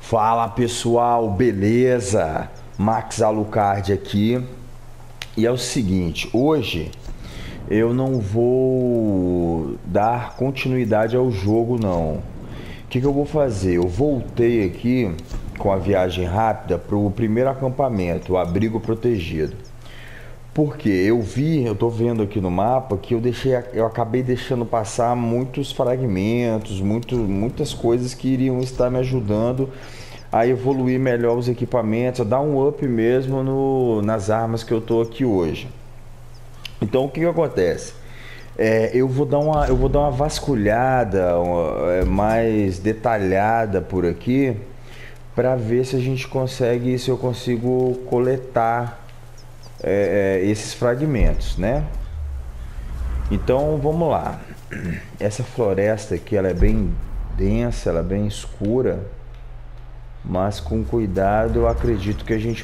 Fala pessoal, beleza? Max Alucard aqui. E é o seguinte, hoje eu não vou dar continuidade ao jogo não. O que eu vou fazer? Eu voltei aqui com a viagem rápida para o primeiro acampamento, o abrigo protegido. Porque eu tô vendo aqui no mapa que eu acabei deixando passar muitos fragmentos, muitas coisas que iriam estar me ajudando a evoluir melhor os equipamentos, a dar um up mesmo nas armas que eu tô aqui hoje. Então o que acontece? Eu vou dar uma vasculhada mais detalhada por aqui para ver se a gente consegue, se eu consigo coletar esses fragmentos, né? Então vamos lá. Essa floresta aqui ela é bem densa, ela é bem escura, mas com cuidado eu acredito que a gente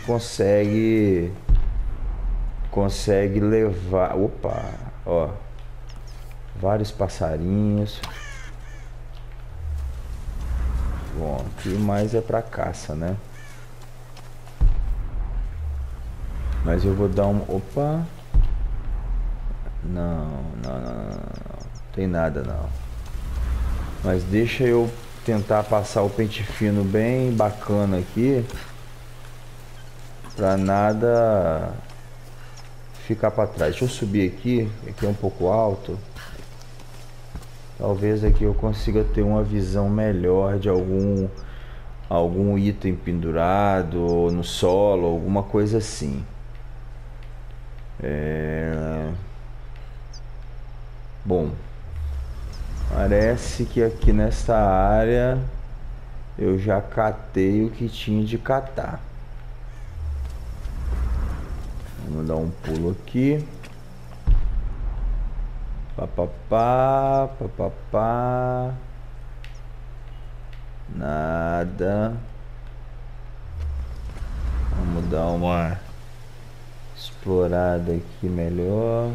consegue levar. Opa, ó, vários passarinhos. Bom, aqui mais é para caça, né? Mas eu vou dar um... Opa! Não. Tem nada não. Mas deixa eu tentar passar o pente fino bem bacana aqui. Pra nada ficar para trás. Deixa eu subir aqui. Aqui é um pouco alto. Talvez aqui eu consiga ter uma visão melhor de algum item pendurado ou no solo, alguma coisa assim. Bom, parece que aqui nesta área eu já catei o que tinha de catar. Vamos dar um pulo aqui. Papapá. Nada. Vamos dar uma explorada aqui melhor.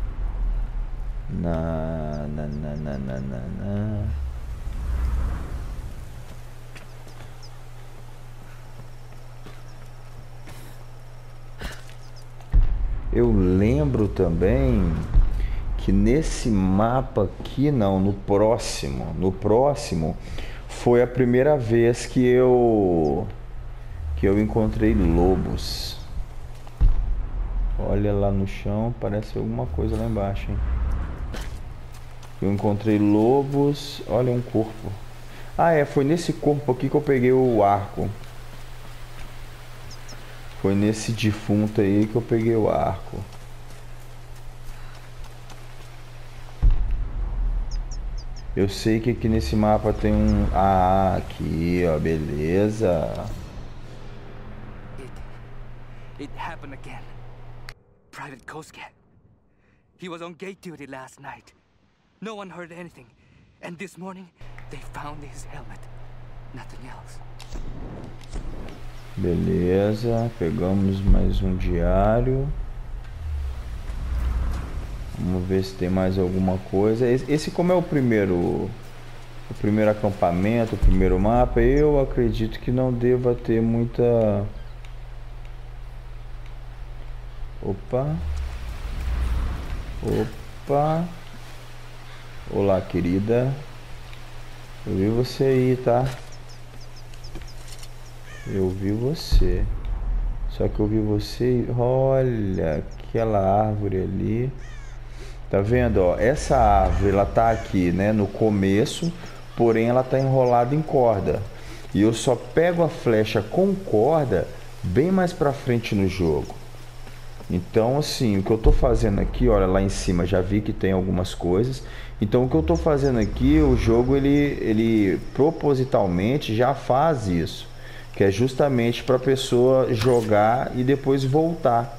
Eu lembro também que nesse mapa aqui, não, no próximo foi a primeira vez que eu encontrei lobos. Olha lá no chão, parece alguma coisa lá embaixo, hein? Eu encontrei lobos. Olha um corpo. Ah, foi nesse corpo aqui que eu peguei o arco. Foi nesse defunto aí que eu peguei o arco. Eu sei que aqui nesse mapa tem um... Ah, aqui, ó, beleza. It happened again. Private Kosuke. He was on gate duty last night. No one heard anything. And this morning, they found his helmet. Nothing else. Beleza, pegamos mais um diário. Vamos ver se tem mais alguma coisa. Esse como é o primeiro acampamento, o primeiro mapa, eu acredito que não deva ter muita... Opa. Olá, querida. Eu vi você aí, tá? Eu vi você. Só que eu vi você... Olha, aquela árvore ali. Tá vendo, ó? Essa árvore, ela tá aqui, né? No começo, porém ela tá enrolada em corda. E eu só pego a flecha com corda bem mais pra frente no jogo. Então, assim, o que eu tô fazendo aqui, olha, lá em cima já vi que tem algumas coisas. Então, o que eu tô fazendo aqui, o jogo, ele propositalmente já faz isso. Que é justamente para a pessoa jogar e depois voltar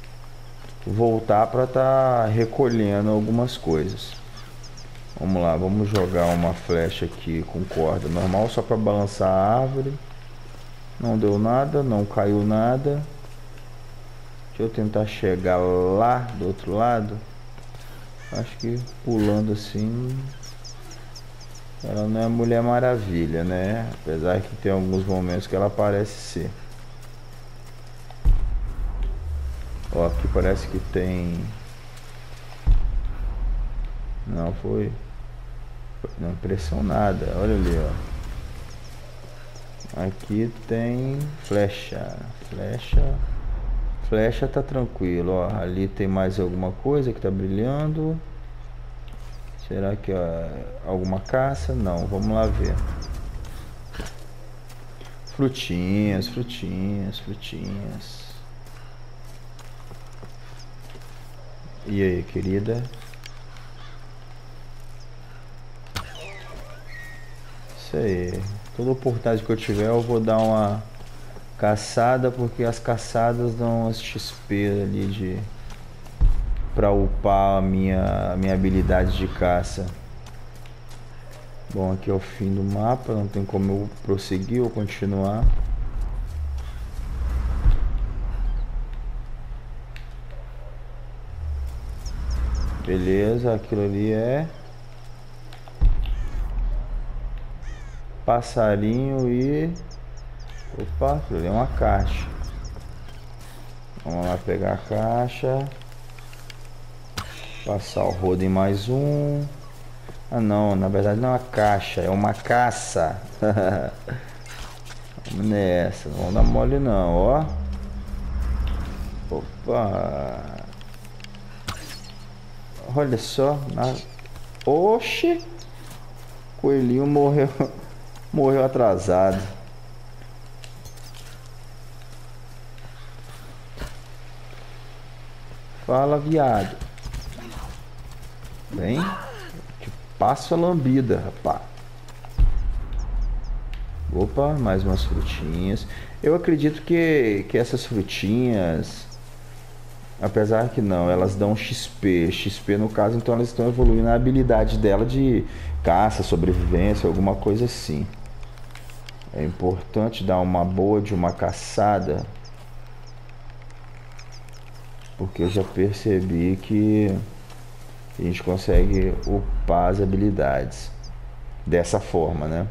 para estar recolhendo algumas coisas. Vamos lá, vamos jogar uma flecha aqui com corda normal só para balançar a árvore. Não deu nada, não caiu nada. Deixa eu tentar chegar lá do outro lado. Acho que pulando assim Ela não é Mulher Maravilha, né? Apesar que tem alguns momentos que ela parece ser. Ó, aqui parece que tem... Não, foi... Não, impressão nada. Olha ali, ó. Aqui tem flecha. Flecha tá tranquilo, ó. Ali tem mais alguma coisa que tá brilhando. Será que é alguma caça? Não, vamos lá ver. Frutinhas. E aí, querida? Isso aí. Toda oportunidade que eu tiver eu vou dar uma caçada, porque as caçadas dão umas XP ali de... pra upar a minha habilidade de caça. Bom, aqui é o fim do mapa, não tem como eu prosseguir ou continuar. Beleza, aquilo ali é passarinho e... Opa, aquilo ali é uma caixa. Vamos lá pegar a caixa. Passar o rodo em mais um. Ah não, na verdade não é uma caixa, é uma caça. Vamos nessa, não vamos dar mole não, ó. Opa. Olha só. Oxi. Coelhinho morreu. Morreu atrasado. Fala, viado. Bem, que passa a lambida, rapaz. Opa, mais umas frutinhas. Eu acredito que essas frutinhas, apesar que não, elas dão XP. XP no caso, então elas estão evoluindo a habilidade dela de caça, sobrevivência, alguma coisa assim. É importante dar uma boa de uma caçada, porque eu já percebi que a gente consegue upar as habilidades dessa forma, né?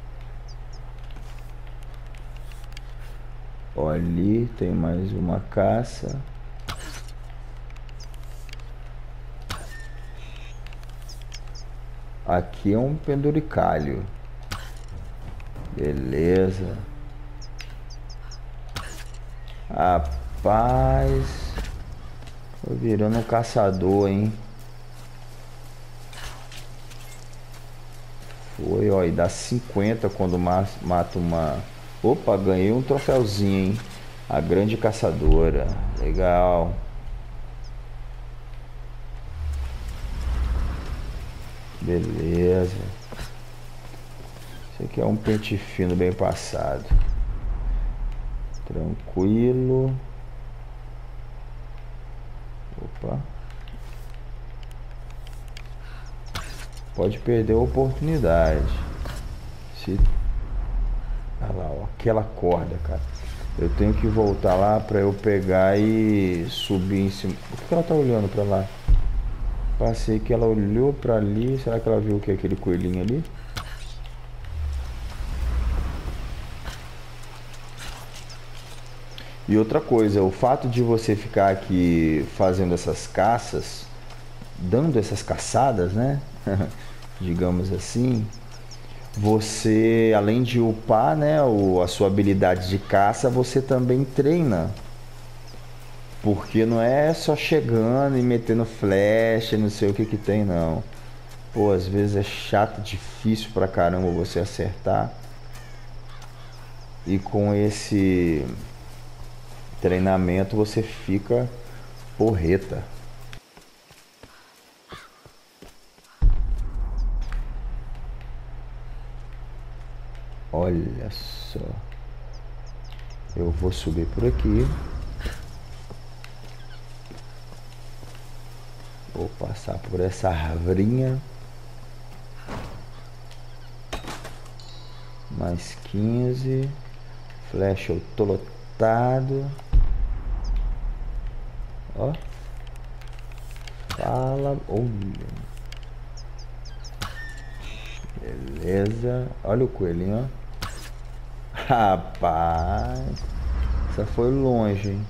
Ó, ali tem mais uma caça. Aqui é um penduricalho. Beleza. Rapaz, tô virando um caçador, hein? Foi, ó, e dá 50 quando mata uma... Opa, ganhei um troféuzinho, hein? A grande caçadora. Legal. Beleza. Esse aqui é um pente fino bem passado. Tranquilo. Opa. Pode perder a oportunidade. Se... Olha lá, ó, aquela corda, cara. Eu tenho que voltar lá pra eu pegar e subir em cima. Por que ela tá olhando pra lá? Passei que ela olhou pra ali. Será que ela viu o que é aquele coelhinho ali? E outra coisa, o fato de você ficar aqui fazendo essas caças, dando essas caçadas, né? Digamos assim, você, além de upar, né, a sua habilidade de caça, você também treina. Porque não é só chegando e metendo flecha, não sei o que que tem, não. Pô, às vezes é chato, difícil pra caramba você acertar. E com esse treinamento você fica porreta. Olha só. Eu vou subir por aqui. Vou passar por essa arvorinha. Mais 15. Flecha, eu tô lotado. Ó. Fala. Olha. Beleza. Olha o coelhinho, ó. Rapaz, essa foi longe, hein?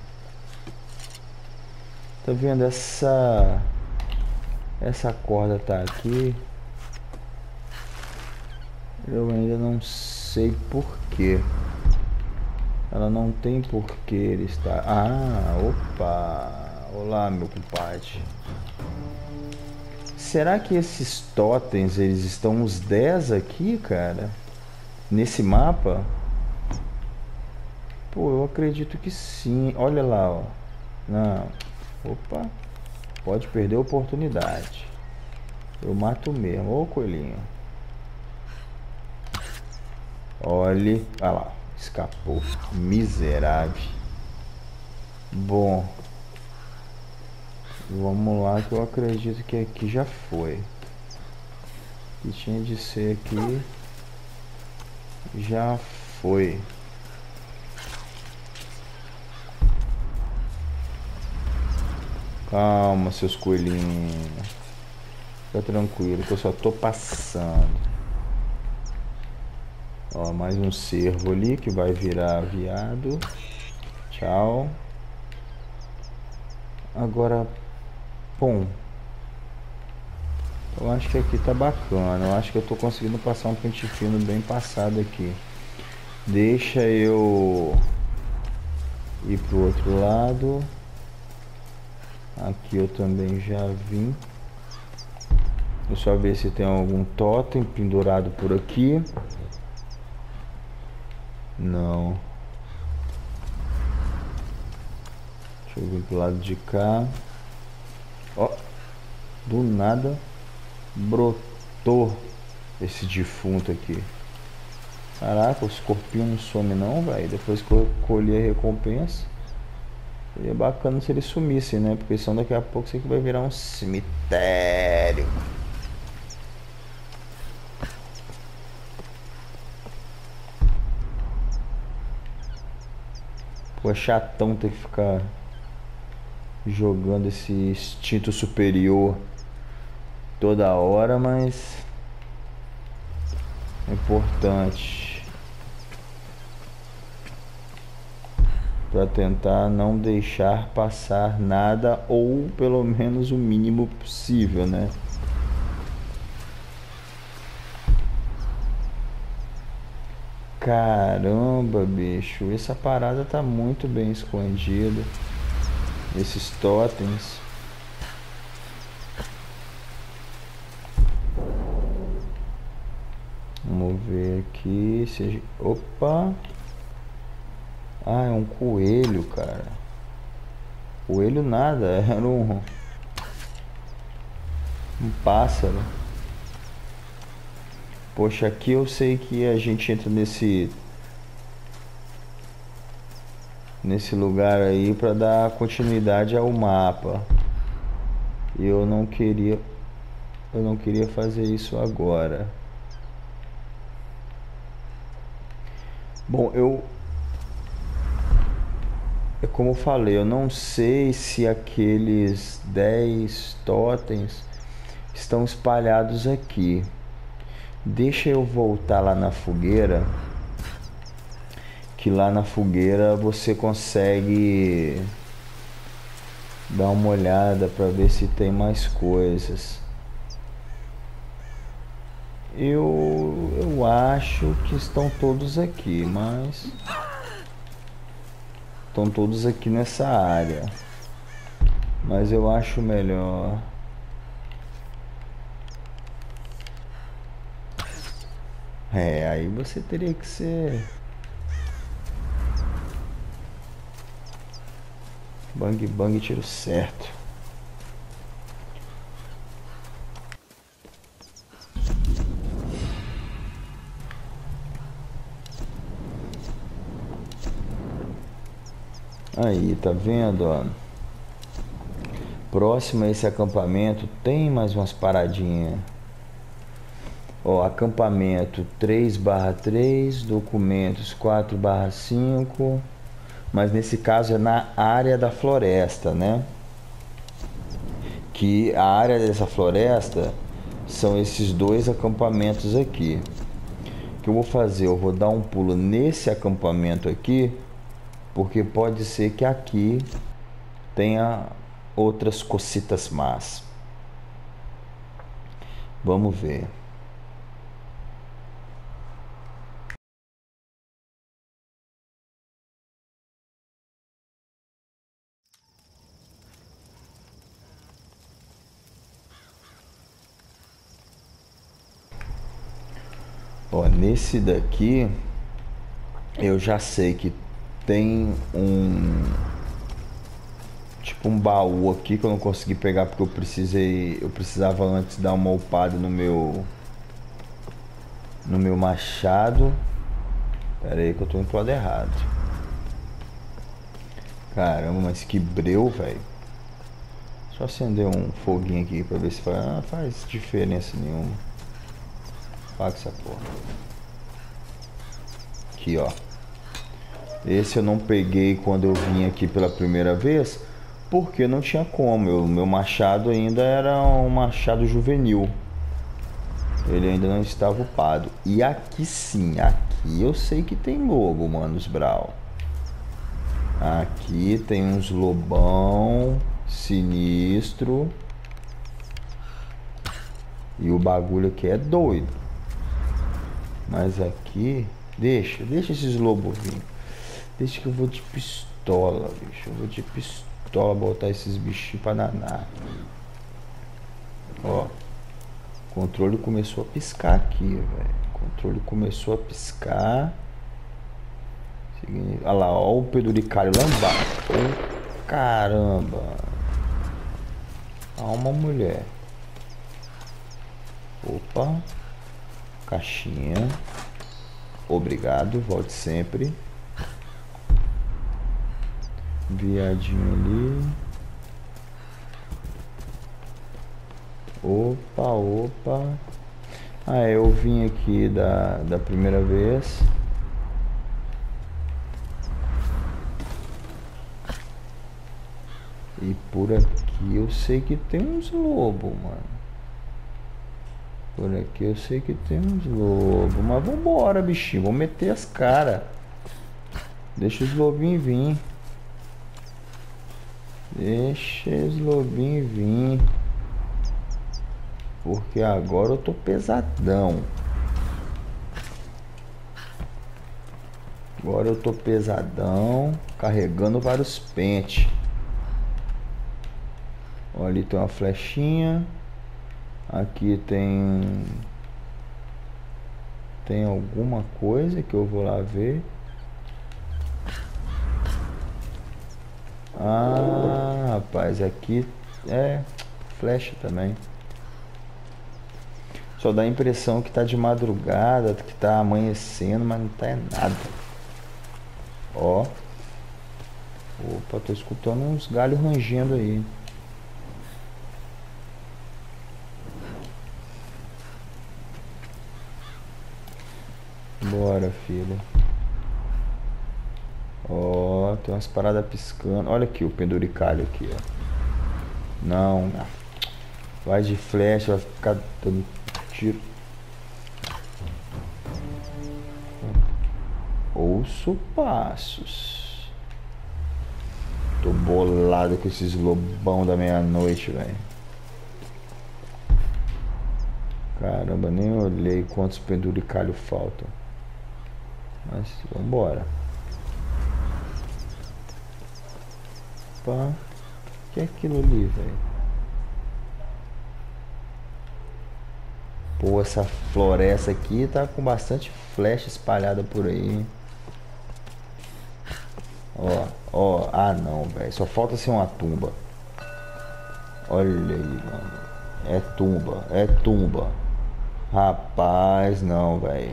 Tá vendo essa corda tá aqui? Eu ainda não sei por quê. Ela não tem por que ele estar. Ah, opa! Olá, meu compadre. Será que esses totens, eles estão os 10 aqui, cara? Nesse mapa? Pô, eu acredito que sim. Olha lá, ó. Não. Opa. Pode perder a oportunidade. Eu mato mesmo. Ô, coelhinho. Olhe. Ah lá. Escapou. Miserável. Bom. Vamos lá, que eu acredito que aqui já foi. Que tinha de ser aqui. Já foi. Calma, seus coelhinhos. Fica tranquilo que eu só tô passando. Ó, mais um cervo ali que vai virar viado. Tchau. Agora, bom. Eu acho que aqui tá bacana. Eu acho que eu tô conseguindo passar um pente fino bem passado aqui. Deixa eu ir pro outro lado. Aqui eu também já vim. Vou só ver se tem algum totem pendurado por aqui. Não. Deixa eu vir pro lado de cá. Ó, do nada brotou esse defunto aqui. Caraca, os corpinhos não somem não, velho. Depois que eu colhi a recompensa. Seria bacana se eles sumissem, né? Porque senão daqui a pouco isso aqui vai virar um cemitério. Pô, é chatão ter que ficar jogando esse instinto superior toda hora, mas é importante para tentar não deixar passar nada, ou pelo menos o mínimo possível, né? Caramba, bicho, essa parada tá muito bem escondida. Esses totens. Vamos ver aqui se... Opa! Ah, é um coelho, cara. Coelho nada, era um pássaro. Poxa, aqui eu sei que a gente entra nesse lugar aí para dar continuidade ao mapa. E eu não queria fazer isso agora. Bom, é como eu falei, eu não sei se aqueles 10 totens estão espalhados aqui. Deixa eu voltar lá na fogueira, que lá na fogueira você consegue dar uma olhada para ver se tem mais coisas. Eu acho que estão todos aqui, mas estão todos aqui nessa área. Mas eu acho melhor aí você teria que ser bang bang tiro certo. Aí, tá vendo, ó? Próximo a esse acampamento tem mais umas paradinhas. Ó, acampamento 3/3, documentos 4/5. Mas nesse caso é na área da floresta, né? Que a área dessa floresta são esses dois acampamentos aqui. O que eu vou fazer? Eu vou dar um pulo nesse acampamento aqui, porque pode ser que aqui tenha outras cositas más. Vamos ver. Ó, nesse daqui eu já sei que tem tipo um baú aqui que eu não consegui pegar porque eu precisava antes dar uma upada no meu machado. Pera aí que eu tô indo pro lado errado. Caramba, mas que breu, velho. Só acender um foguinho aqui pra ver se faz diferença nenhuma. Paga essa porra. Aqui, ó. Esse eu não peguei quando eu vim aqui pela primeira vez, porque não tinha como. Meu machado ainda era um machado juvenil. Ele ainda não estava upado. E aqui sim, aqui eu sei que tem lobo, manos brau. Aqui tem uns lobão sinistro. E o bagulho aqui é doido. Mas aqui, deixa esses lobos vir. Deixa que eu vou de pistola, bicho. Eu vou de pistola botar esses bichinhos pra danar. Ó. O controle começou a piscar aqui, velho. O controle começou a piscar. Olha lá, ó o peduricário lá embaixo. Oh, caramba. Há uma mulher. Opa. Caixinha. Obrigado, volte sempre. Viadinho ali. Opa, opa. Ah, eu vim aqui da primeira vez. E por aqui eu sei que tem uns lobos, mano. Por aqui eu sei que tem uns lobos. Mas vambora, bichinho. Vamos meter as caras. Deixa os lobinhos vir. Deixa os lobinhos vir. Porque agora eu tô pesadão. Agora eu tô pesadão. Carregando vários pentes. Olha, ali tem uma flechinha. Aqui tem alguma coisa que eu vou lá ver. Ah, rapaz, aqui é flecha também. Só dá a impressão que tá de madrugada, que tá amanhecendo, mas não tá nada. Ó. Opa, tô escutando uns galhos rangendo aí. Bora, filho. Ó, tem umas paradas piscando. Olha aqui o penduricalho aqui, ó. Não. Vai de flecha, vai ficar dando tiro. Ouço passos. Tô bolado com esses lobão da meia-noite, velho. Caramba, nem olhei quantos penduricalhos faltam. Mas vambora. Opa. O que é aquilo ali, velho? Pô, essa floresta aqui tá com bastante flecha espalhada por aí. Ó, ó. Ah, não, velho. Só falta ser uma tumba. Olha aí, mano. É tumba, é tumba. Rapaz, não, velho.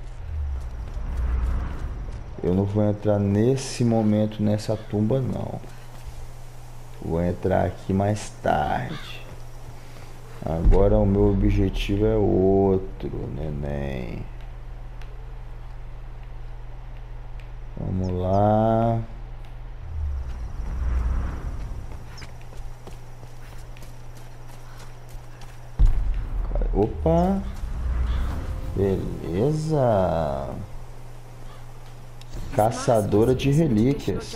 Eu não vou entrar nesse momento nessa tumba, não. Vou entrar aqui mais tarde. Agora o meu objetivo é outro, neném. Vamos lá. Opa. Beleza. Caçadora de relíquias.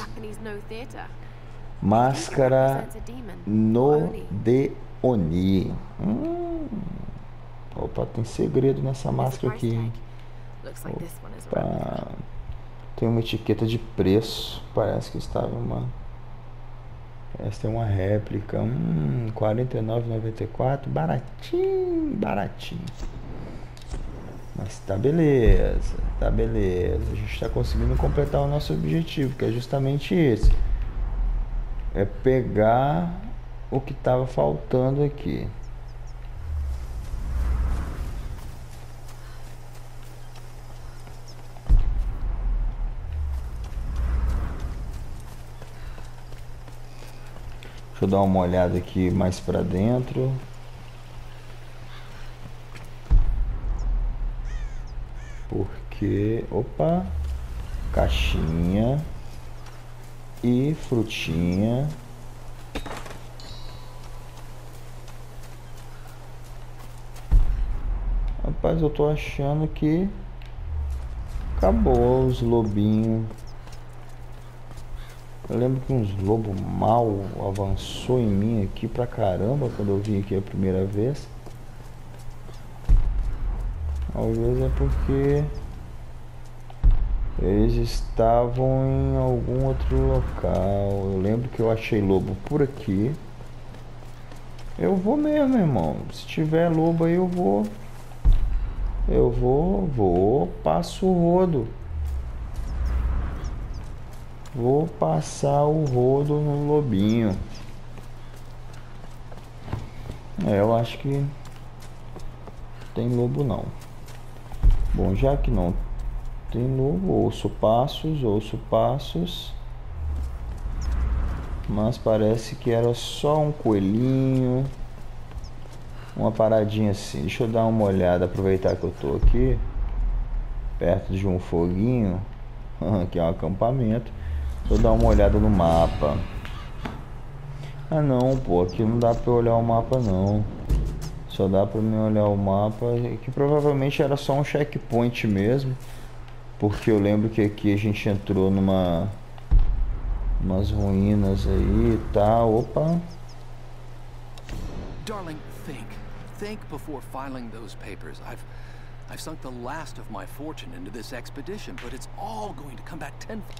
Máscara no de Oni. Opa, tem segredo nessa máscara aqui. Opa. Tem uma etiqueta de preço. Parece que estava uma... Essa é uma réplica. R$ 49,94. Baratinho, baratinho. Mas tá beleza. Tá beleza. A gente está conseguindo completar o nosso objetivo, que é justamente esse. É pegar o que estava faltando aqui. Deixa eu dar uma olhada aqui mais pra dentro. Porque... Opa! Caixinha. E frutinha. Rapaz, eu tô achando que... Acabou os lobinhos. Eu lembro que uns lobos mal avançou em mim aqui pra caramba quando eu vim aqui a primeira vez. Talvez é porque eles estavam em algum outro local. Eu lembro que eu achei lobo por aqui. Eu vou mesmo, irmão. Se tiver lobo aí eu vou. Passo o rodo. Vou passar o rodo no lobinho. Eu acho que tem lobo não. Bom, já que não tem lobo, ouço passos. Mas parece que era só um coelhinho. Uma paradinha assim. Deixa eu dar uma olhada, aproveitar que eu tô aqui perto de um foguinho, que é um acampamento. Vou dar uma olhada no mapa. Ah não, pô, aqui não dá pra eu olhar o mapa não. Só dá pra mim olhar o mapa, que provavelmente era só um checkpoint mesmo. Porque eu lembro que aqui a gente entrou umas ruínas aí e tal. Opa. Darling, think before filing those papers. I've sunk the last of my fortune into this expedition, but it's all going to come back tenfold.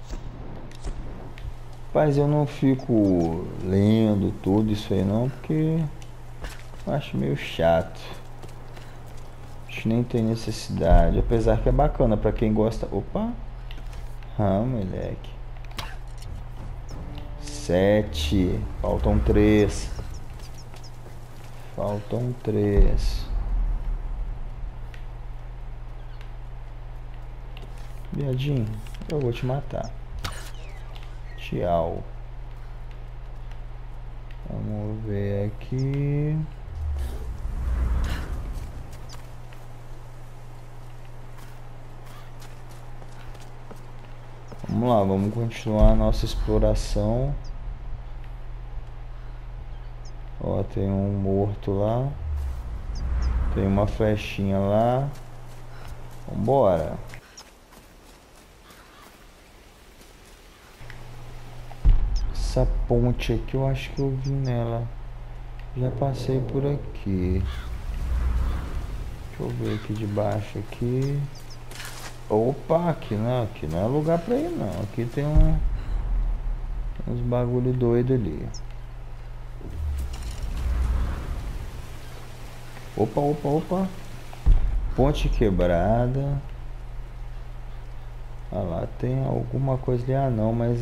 Mas eu não fico lendo tudo isso aí não, porque eu acho meio chato. Acho que nem tem necessidade, apesar que é bacana pra quem gosta. Opa! Ah, moleque. 7. Faltam 3. Faltam 3. Viadinho, eu vou te matar. Tchau. Vamos ver aqui. Vamos lá, vamos continuar a nossa exploração. Ó, tem um morto lá. Tem uma flechinha lá. Vambora. Essa ponte aqui eu acho que eu vi nela. Já passei por aqui. Deixa eu ver aqui de baixo aqui. Opa, aqui não é lugar pra ir não. Aqui tem uns bagulho doido ali. Opa. Ponte quebrada. Ah lá, tem alguma coisa ali. Ah não, mas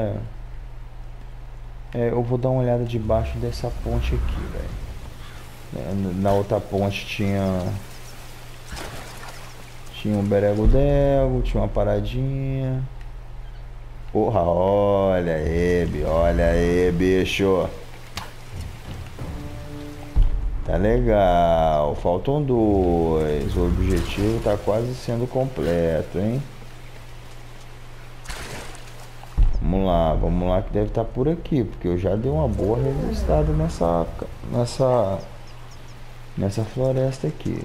eu vou dar uma olhada debaixo dessa ponte aqui, velho. Na outra ponte tinha um berego-dego, tinha uma paradinha. Porra, olha aí, bicho. Tá legal, faltam 2. O objetivo tá quase sendo completo, hein? Vamos lá que deve estar por aqui, porque eu já dei uma boa revistada Nessa floresta aqui.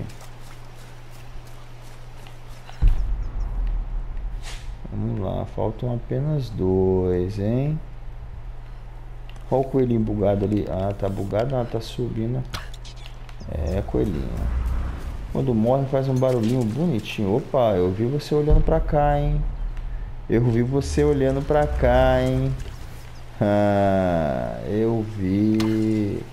Vamos lá, faltam apenas 2, hein? Olha o coelhinho bugado ali. Ah, tá bugado, não, tá subindo. É, coelhinho. Quando morre faz um barulhinho bonitinho. Opa, eu vi você olhando pra cá, hein? Eu vi você olhando pra cá, hein? Ah, eu vi.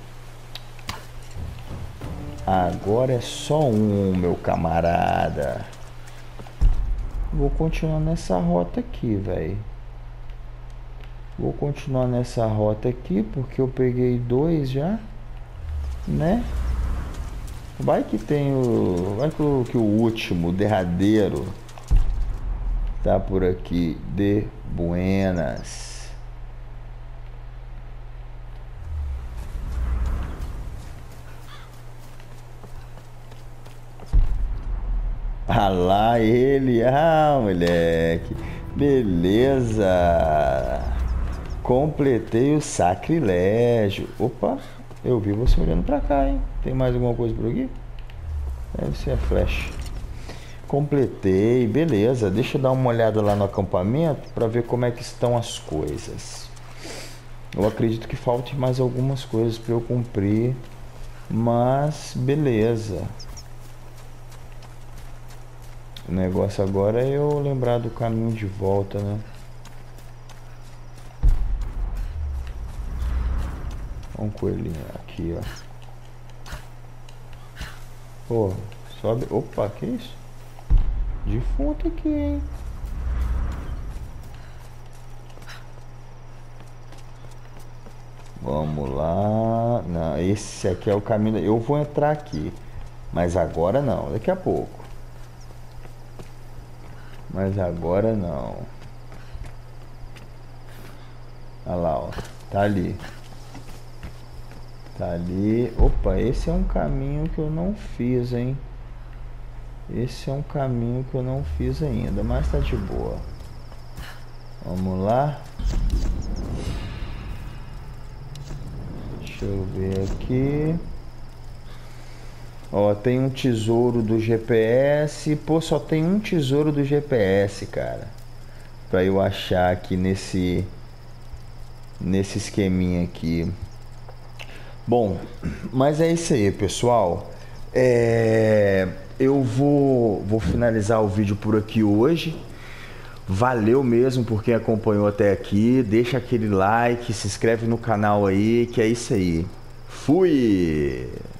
Agora é só um, meu camarada. Vou continuar nessa rota aqui, velho. Vou continuar nessa rota aqui, porque eu peguei 2 já, né? Vai que tem o... Vai que o último, o derradeiro, tá por aqui. De buenas. Ah lá ele. Ah, moleque. Beleza. Completei o sacrilégio. Opa, eu vi você olhando pra cá, hein? Tem mais alguma coisa por aqui? Deve ser a flecha. Completei, beleza. Deixa eu dar uma olhada lá no acampamento pra ver como é que estão as coisas. Eu acredito que falte mais algumas coisas pra eu cumprir, mas beleza. O negócio agora é eu lembrar do caminho de volta, né? Um coelhinho aqui, ó. Pô, sobe. Opa, que isso? Defunto aqui, hein? Vamos lá. Não, esse aqui é o caminho. Eu vou entrar aqui, mas agora não. Daqui a pouco. Mas agora não. Olha lá, ó. Tá ali. Tá ali. Opa, esse é um caminho que eu não fiz, hein? Esse é um caminho que eu não fiz ainda, mas tá de boa. Vamos lá. Deixa eu ver aqui. Ó, tem um tesouro do GPS. Pô, só tem um tesouro do GPS, cara, pra eu achar aqui nesse esqueminha aqui. Bom, mas é isso aí, pessoal. Eu vou finalizar o vídeo por aqui hoje. Valeu mesmo por quem acompanhou até aqui. Deixa aquele like, se inscreve no canal aí, que é isso aí. Fui!